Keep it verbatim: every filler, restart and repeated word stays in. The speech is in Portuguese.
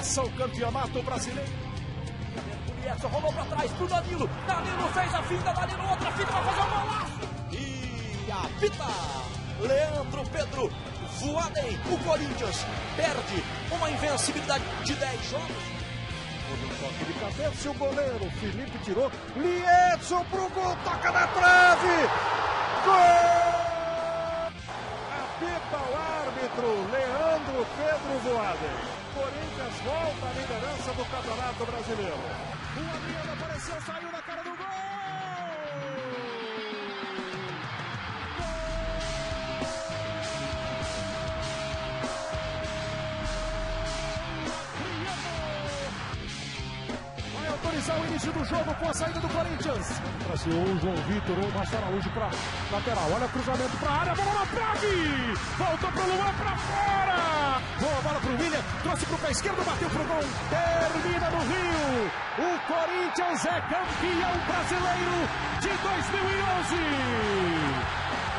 começa o campeonato brasileiro. Só rolou pra trás pro Danilo. Danilo fez a finta, Danilo outra finta, vai fazer um golaço. E apita Leandro Pedro Voaden. O Corinthians perde uma invencibilidade de dez jogos. Houve um toque de cabeça e o goleiro Felipe tirou. Liedson pro gol, toca na trave. Gol! Apita o árbitro Leandro Pedro Voaden. Corinthians volta à liderança do Campeonato Brasileiro. O Adriano apareceu, saiu na cara do gol! Vai autorizar o início do jogo com a saída do Corinthians. Traceou o João Vitor, o Márcio Araújo para lateral. Olha o cruzamento para a área, bola na trave! Voltou para o Luan, para fora! Boa bola para o William, trouxe para o pé esquerdo, bateu para o gol. Termina no Rio. O Corinthians é campeão brasileiro de dois mil e onze.